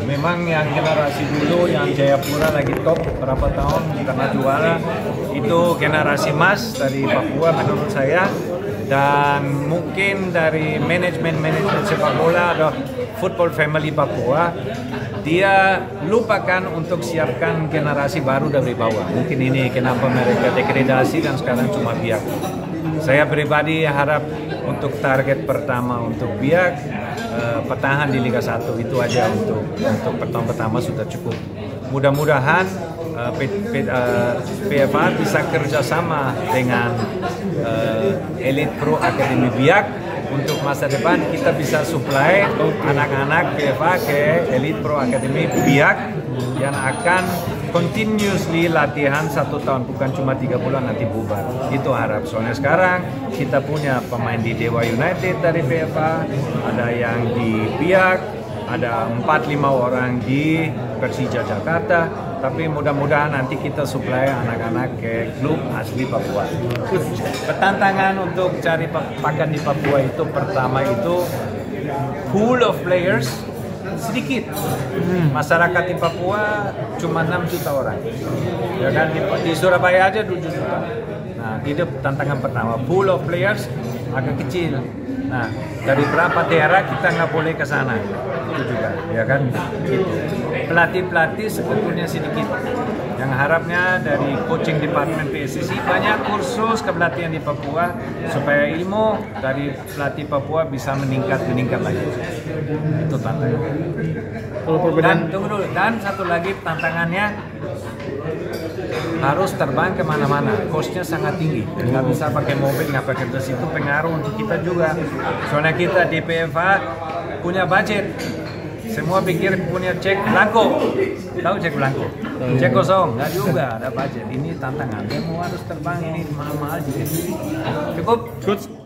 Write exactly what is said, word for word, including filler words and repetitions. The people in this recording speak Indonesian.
memang yang generasi dulu yang Jayapura lagi top berapa tahun karena juara itu generasi emas dari Papua menurut saya. Dan mungkin dari manajemen-manajemen sepak bola atau football family Papua, dia lupakan untuk siapkan generasi baru dari bawah. Mungkin ini kenapa mereka degradasi dan sekarang cuma Biak. Saya pribadi harap untuk target pertama untuk Biak eh, pertahan di Liga satu itu aja untuk untuk pertama pertama sudah cukup. Mudah-mudahan uh, P, P, uh, P F A bisa kerjasama dengan uh, Elite Pro Academy Biak untuk masa depan kita bisa supply anak-anak P F A ke Elite Pro Academy Biak yang akan continuously latihan satu tahun, bukan cuma tiga bulan nanti bubar. Itu harap. Soalnya sekarang kita punya pemain di Dewa United dari P F A, ada yang di Biak, ada empat lima orang di Persija Jakarta, tapi mudah-mudahan nanti kita supply anak-anak ke klub asli Papua. Pertantangan untuk cari pakan di Papua itu pertama itu pool of players sedikit. Masyarakat di Papua cuma enam juta orang. Ya kan di, di Surabaya aja tujuh juta. Nah, itu tantangan pertama. Pool of players agak kecil. Nah, dari berapa daerah kita nggak boleh ke sana. Itu juga, ya kan? Gitu. Pelatih-pelatih sebetulnya sedikit. Yang harapnya dari coaching department P S S I banyak kursus kepelatihan di Papua supaya ilmu dari pelatih Papua bisa meningkat meningkat lagi. Itu tantangan. Dan tunggu dulu. Dan satu lagi tantangannya harus terbang kemana-mana. Costnya sangat tinggi. Nggak bisa pakai mobil, nggak pakai bus, itu pengaruh untuk kita juga. Soalnya kita di P F A punya budget. Semua pikir punya cek blanko. Tahu cek blanko? Cek kosong, nggak juga ada budget. Ini tantangan. Semua harus terbang ini mahal-mahal juga. Cukup? Coach,